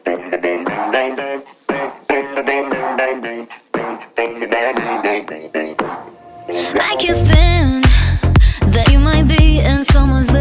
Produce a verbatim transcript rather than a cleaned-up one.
I can't stand that you might be in someone's